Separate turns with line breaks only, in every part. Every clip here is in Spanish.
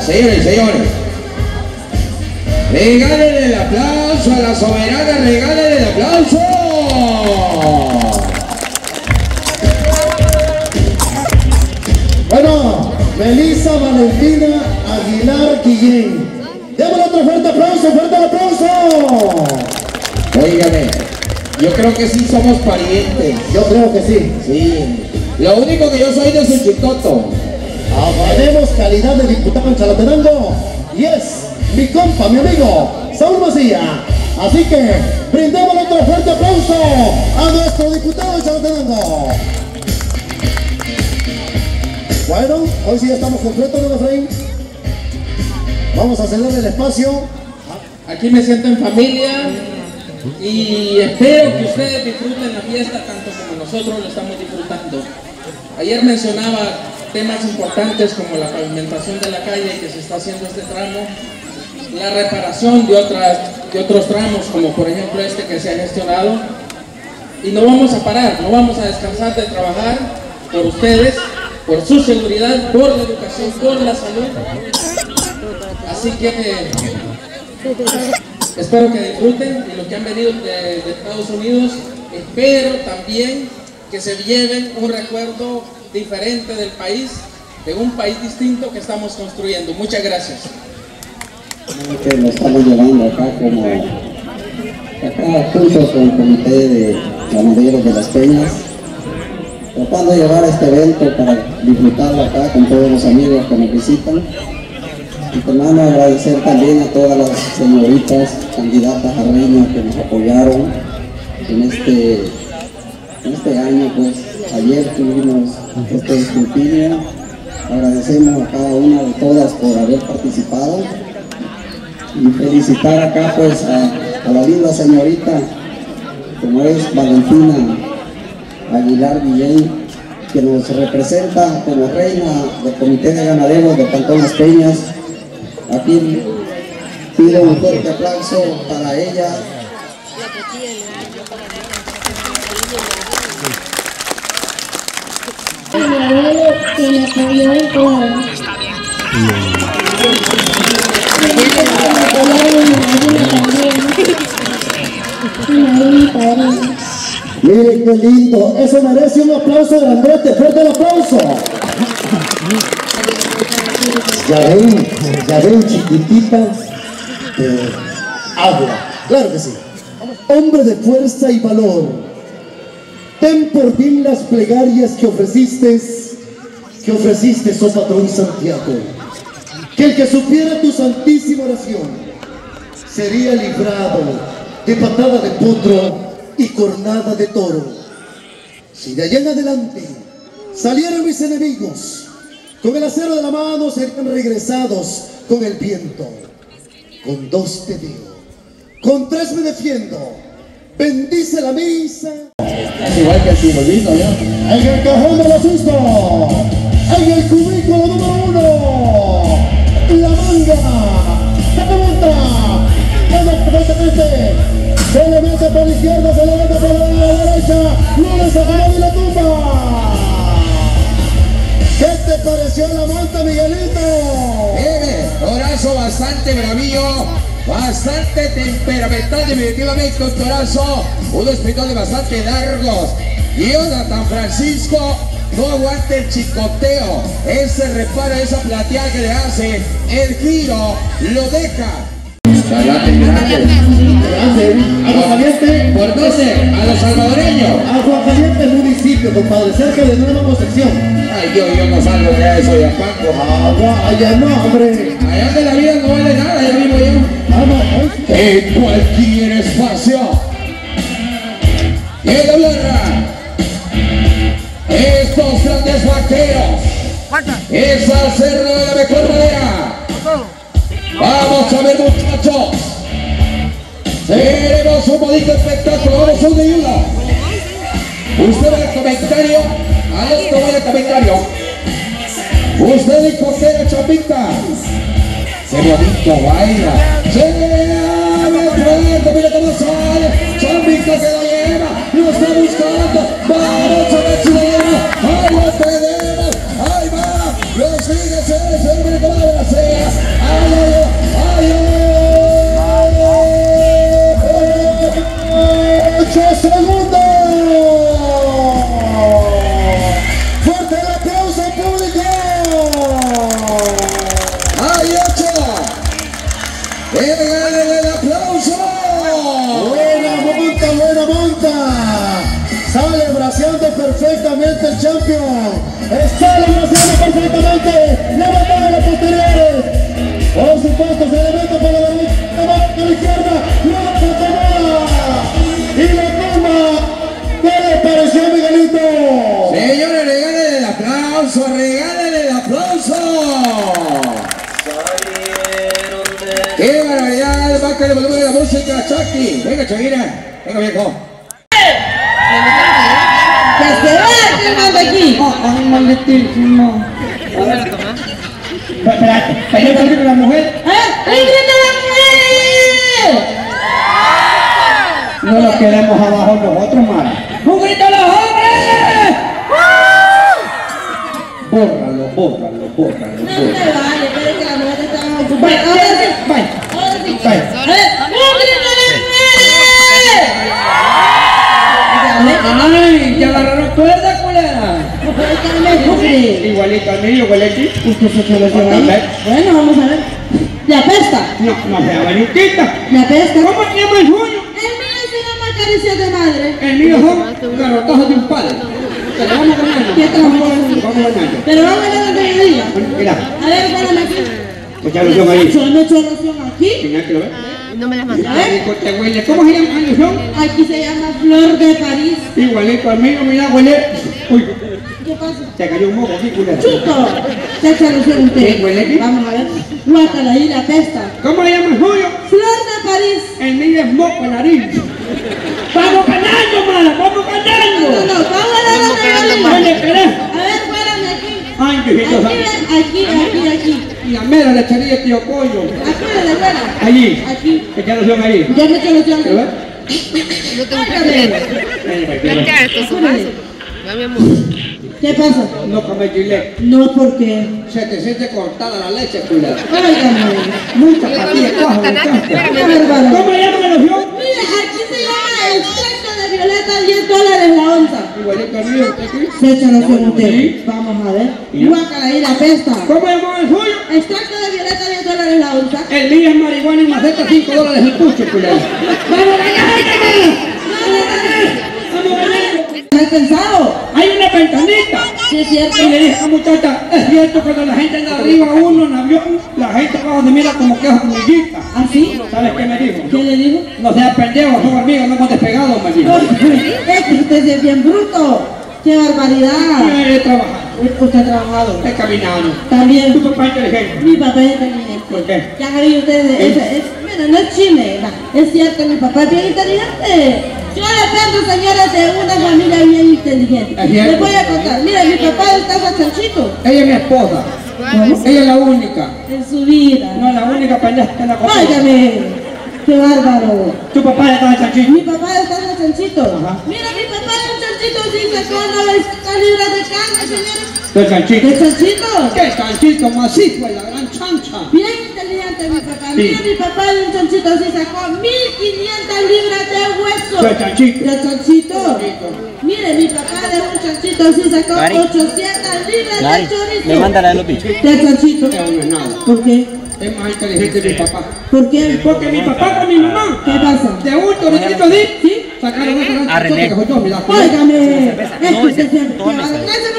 señores, señores. Regálenle el aplauso a la soberana, regálenle el aplauso.
Bueno, Melissa Valentina Aguilar Guillén. Démosle otro fuerte aplauso, fuerte aplauso.
Óigame, yo creo que sí somos parientes.
Yo creo que sí.
Sí. Lo único que yo soy de Suchitoto.
Tenemos calidad de diputado en Chalatenango. Y es mi compa, mi amigo, Saúl Macía. Así que brindémosle otro fuerte aplauso a nuestro diputado de Chalatenango. Bueno, hoy sí ya estamos completos, ¿no, Efraín? Vamos a cederle el espacio.
Aquí me siento en familia y espero que ustedes disfruten la fiesta tanto como nosotros lo estamos disfrutando. Ayer mencionaba temas importantes como la pavimentación de la calle que se está haciendo este tramo, la reparación de otros tramos como por ejemplo este que se ha gestionado, y no vamos a parar, no vamos a descansar de trabajar por ustedes, por su seguridad, por la educación, por la salud. Así que espero que disfruten y los que han venido de Estados Unidos, espero también que se lleven un recuerdo diferente del país, de un país distinto que estamos construyendo. Muchas gracias.
Que lo estamos llevando acá juntos con el comité de ganaderos de las Peñas, tratando de llevar este evento para disfrutarlo acá con todos los amigos que nos visitan. Y hermano, agradecer también a todas las señoritas candidatas a reina que nos apoyaron en este año. Pues ayer tuvimos este escrutinio. Agradecemos a cada una de todas por haber participado y felicitar acá pues a la linda señorita como es Valentina Aguilar Guillén, que nos representa como reina del Comité de Ganaderos de Cantón Las Peñas. Aquí pido un fuerte aplauso para ella.
Mi abuelo que me apoyó en todo.
Miren qué lindo, eso merece un aplauso grandote, fuerte el aplauso. Ya ven chiquititas, habla, claro que sí. Hombre de fuerza y valor, ten por fin las plegarias que ofreciste, oh patrón Santiago. Que el que supiera tu santísima oración sería librado de patada de potro y cornada de toro. Si de allá en adelante salieran mis enemigos, con el acero de la mano serían regresados con el viento. Con 2 te digo, con 3 me defiendo. Bendice la misa.
Es igual que el simbolismo, ¿no?
En el cajón del asusto, en el cubículo número 1, la manga se pregunta, perfectamente, se le mete por la izquierda, se le mete por la derecha, no le saca ni la tumba. ¿Qué te pareció la manta, Miguelito?
Torazo bastante bravío, bastante temperamental, definitivamente un torazo, unos pitones bastante largos. Jonathan Francisco no aguanta el chicoteo, ese repara, esa plateada que le hace, el giro, lo deja.
Aguascaliente.
¿Por dónde? A los salvadoreños.
Aguascaliente, municipio, compadre, cerca de Nueva Concepción.
Ay, yo no salgo de eso, ya Paco.
Allá no, hombre.
Allá de la vida no vale nada, ya vivo yo. En cualquier espacio. En la guerra. Estos grandes vaqueros. Esa cerro de la mejor manera. Vamos a ver, muchachos. Tenemos un bonito espectáculo. Vamos a un de uno. Usted ve el comentario. Alonso vaya el comentario. Usted dijo que era chapita. Qué bonito baila. ¡Llévame fuerte! ¡Mira cómo sale! ¡Chapita que lo lleva! ¡Lo está buscando! ¡Vamos a ver si lo lleva! ¡Ahí lo tenemos! ¡Ahí va! ¡Lo sigue! ¡Se mira cómo la sea!
punta. Sale braceando perfectamente el champion. Sale braceando perfectamente. Levantando las posteriores. Por supuesto, se levanta para la derecha, a la izquierda. Levanta tomada. Y la toma. ¿Qué le pareció, Miguelito?
Señores, regalen el aplauso, regalen el aplauso. ¡Qué barbaridad! Baja el volumen de la música, Chucky. Venga, Shakira. Venga, viejo.
¡Que se vaya quemando aquí!
¡Ay, maletísimo! Espérate, ¿para yo con la mujer?
¡Ay, grita la mujer!
No nos quedemos abajo nosotros, Mara. ¡Un grito a los hombres! Bórralo, bórralo, bórralo.
No me vale, pero es que la mujer está ocupada. Ahora sí.
Vaya,
Ahora sí.
vaya.
¡Un grito a la mujer!
¡Ay! ¡Ya agarraron cuerda, culera! Igualito a mí, igualito.
¿Usted se echó los dedos ahí? Bueno, vamos a ver. ¿Le apesta?
No sea bonitita.
¿Le apesta?
¿Cómo se llama el suyo?
El mío se llama caricias de madre.
El mío son garrotazos de un palo. Pero vamos ganando.
¿Qué trabajo?
Vamos ganando.
Pero vamos a ver donde me diga.
Mira,
A ver, espérame aquí.
pues ya lo tengo ahí.
Yo no he hecho loción aquí.
Señal que lo ve.
No me las
A
mandó.
ver.
Te huele. ¿Cómo se llama la ilusión?
Aquí se llama Flor de París.
Igualito al mío, mira, huele. Uy,
¿Qué pasa?
te cayó un moco aquí, culera.
¡Chuto! Se echa loción usted.
¿Qué huele aquí?
Vamos a ver. Guácala ahí, la pesta.
¿Cómo se llama el suyo?
Flor de París.
El mío es moco en nariz. ¡Vamos ganando, mala! ¡Vamos ganando!
No, vamos a la otra.
Oye, ¿querés?
A ver, espérame aquí.
Ay, Diosito
Aquí,
santo.
aquí.
Y la mera le echaría tío pollo.
Aquí, de la buena.
Allí.
Aquí.
Echa loción ahí.
Ya me echo loción.
¿Lo ves?
Ya, estos son vasos. Va, mi amor.
¿Qué pasa?
No come chile.
No, porque.
Se te siente cortada la leche, culera.
Óigame.
Mucha patilla, coja,
Qué bárbaro.
¿Cómo se llama la loción?
Mire, aquí se llama extracto de violeta, $10 la onza.
Igualito al mío, ¿usted aquí?
Se echa loción
Sí.
usted. Vamos a ver.
¿Y?
Guácala ahí, la pesta.
¿Cómo se llama el suyo?
Extracto de violeta, $10 la onza.
El mío es marihuana y maceta, $5 el pucho, culera. ¡Vamos ganando!
¿No has pensado?
Hay una ventanita.
Sí, es cierto.
Y le dije a la muchacha, es cierto, cuando la gente anda arriba uno en avión, la gente abajo se mira como que es hormiguita.
¿Ah, sí?
¿Sabes qué me dijo?
¿Qué le digo?
No seas pendejo, son hormigas, no hemos despegado, me dijo.
Es que usted es bien bruto. ¡Qué barbaridad!
He trabajado,
Usted ha trabajado.
he caminado.
También.
Tu papá es inteligente.
Mi papá es inteligente.
¿Por qué?
Ya saben ustedes, bueno, no es chile, es cierto, mi papá es bien inteligente. Yo dependo, señores, de una familia bien inteligente.
Es cierto.
Les voy a contar. Mira, mi papá está chanchito
Ella es mi esposa. Ella es la única.
en su vida.
No, la única pendeja que la conoce.
Óigame, qué bárbaro.
Tu papá está de chanchito.
Mi papá está chanchito.
Ajá.
Mira, mi papá es un chanchito, sí, sacó 90 libras de carne, señores.
De chanchito.
¿De chanchito?
¿Qué chanchito macizo es la gran chancha?
Bien inteligente mi papá.
Sí.
Mira, mi papá de un chanchito sí sacó 1500 libras de hueso.
De chanchito.
¿De chanchito? Mire, mi papá de un chanchito sí sacó 800 libras de chorizo.
Me manda la de los bichos.
De chanchito.
Eso no es nada.
¿Por qué?
Es más inteligente que mi papá.
¿Por qué?
Porque mi papá con mi mamá,
¿Qué pasa?
de un toritito de
¿Sí?
sacaron esa gran
A René.
chanchota que fue yo, mira.
Óigame. Es que
No,
usted siempre.
todo me
Dáseme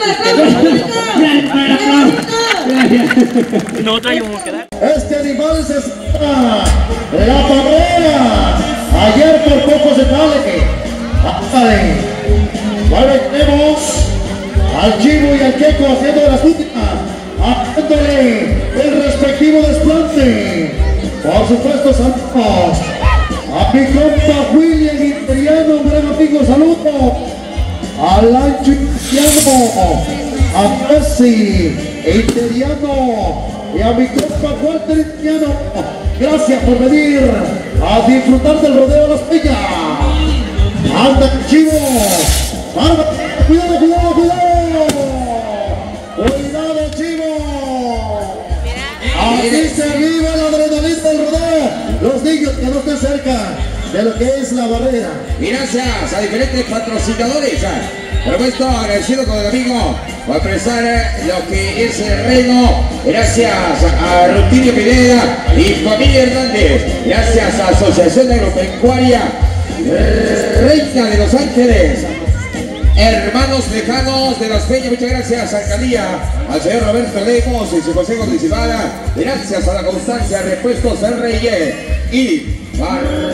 Gracias.
el aplauso.
No traemos que dar.
Este animal se llama la Parrera. Ayer por poco se sale. Ándale. Ahora tenemos al Chivo y al Queco haciendo de las últimas. Haciéndole el respectivo desplante. Por supuesto, saludos a mi compa William Interiano, un gran amigo, saludo. Al Ancho Interiano, a Messi Interiano y a mi compa Walter Interiano. Gracias por venir a disfrutar del rodeo de las Peñas. Anda, Chivo. Anda, cuidado, cuidado, cuidado. Cuidado, Chivo. Así se vive la adrenalina del rodeo. Los niños que no estén cerca de lo que es la barrera.
Y gracias a diferentes patrocinadores. Por supuesto, agradecido con el amigo por prestar lo que es el reino. Gracias a Rutilio Pineda y familia Hernández. Gracias a Asociación Agropecuaria Reina de Los Ángeles, hermanos lejanos de Las Peñas, muchas gracias, alcaldía, al señor Roberto Lemos y su consejo municipal, gracias a la constancia, repuestos del Reyes y